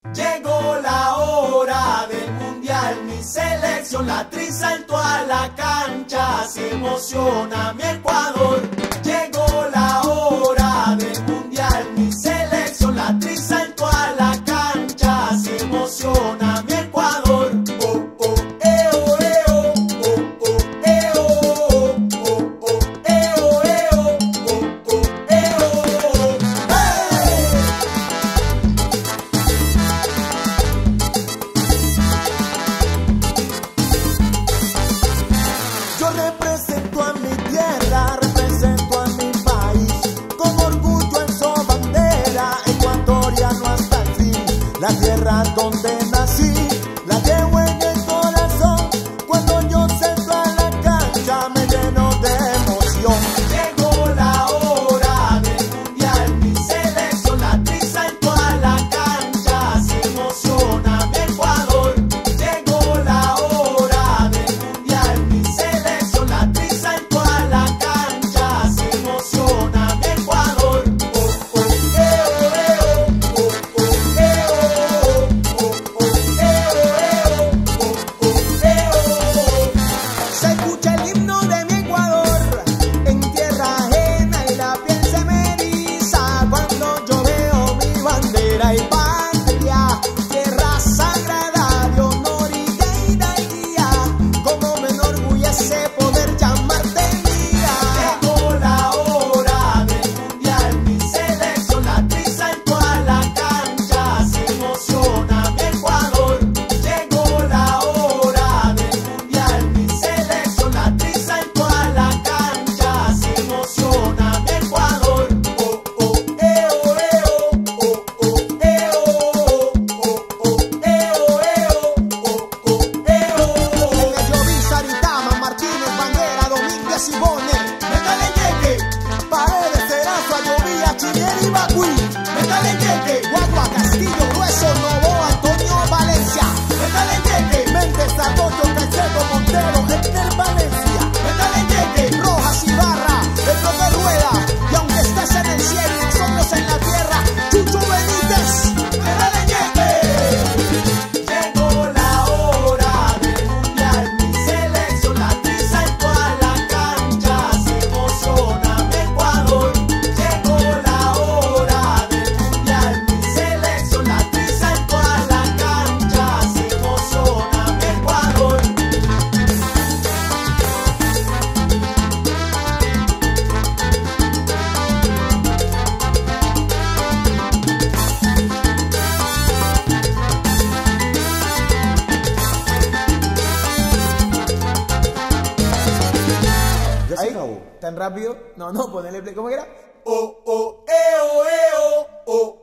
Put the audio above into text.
Llegó la hora del mundial, mi selección la tri saltó a la cancha, se emociona mi Ecuador. Llegó la hora del mundial, mi selección la tri saltó a la cancha, se emociona mi Ecuador. Oh, oh, oh, oh, oh, oh, oh, oh, oh, oh, oh, Yo represento a mi tierra, represento a mi país, con orgullo en su bandera, ecuatoriano hasta el fin. La tierra donde nací, la llevo en el corazón, cuando yo salto a la cancha me lleno de emoción. llegó la hora del mundial, mi selección la tri saltó a la cancha, se emociona mi Ecuador. Llegó la hora del mundial, mi selección la tri saltó a la cancha, se emociona mi Ecuador. Oh, oh, oh, oh, oh, Se escucha el himno de mi Ecuador en tierra ajena y la piel se me eriza cuando yo veo mi bandera y patria, tierra sagrada de honor y de hidalguía. Como me enorgullece poder llamarte mía. llegó la hora del mundial, mi selección la tri saltó a la cancha, se emociona mi Ecuador. Llegó la hora del mundial, mi selección la tri saltó a la cancha, se emociona mi Ecuador. Oh, oh, oh, oh, oh, oh, Yovi, Saritama, Martínez, Banguera, Domínguez y Bonet, métale yeque, Paredes, Serazo, Ayovía, Chinier y Bagüí, métale yeque, Guagua, Castillo, Grueso, Novoa, Antonio Valencia, métale yeque, Méndez, Arroyo, Caicedo, Montero, Héctor Valencia, métale yeque. Rojas, Ibarra, el profe Rueda, y aunque estés en el cielo y nosotros en la tierra, Chucho Benítez. ¡Métale yeque! Llegó la hora del mundial, mi selección la tri saltó a la cancha, se emociona mi Ecuador. Llegó la hora del mundial, mi selección la tri saltó a la cancha, se emociona mi Ecuador. ¿Ya se acabó? ¿Tan rápido? No, ponele play. ¿Cómo que era? Oh, oh, oh, oh, oh, oh.